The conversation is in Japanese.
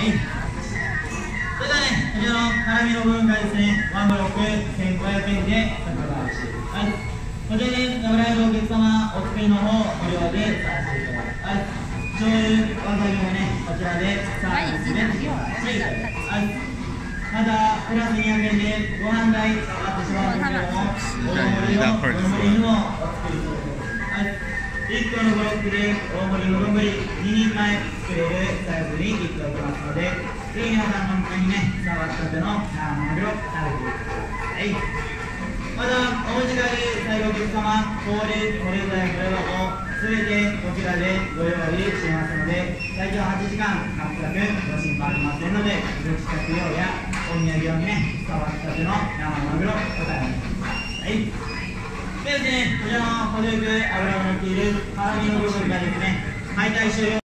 。それではね、こちらの辛みの部分がですね、ワンブロック1500円で先ほどおしています。こちらで食べられるお客様、お作りの方、無料でさせていただきます。醤油、わさびもね、こちらでサービスでしていただきます。また、プラス200円でご飯代かかってしまうんですけども、大盛りにもお作りさせていただきます。1個のブロックで大盛りの丼2人前作れるサイズに切っておきますので、ぜひ皆さん本当にね、触ったての生マグロ食べてください。また、お持ち帰り最後お客様、氷、保冷剤、これはもうすべてこちらでご用意しますので、最長8時間全くご心配ありませんので、ご自宅用やお土産用にね、触ったての生マグロお買い求めください。でですね、こちらの程よく脂が乗っている辛みの部分がですね、解体終了。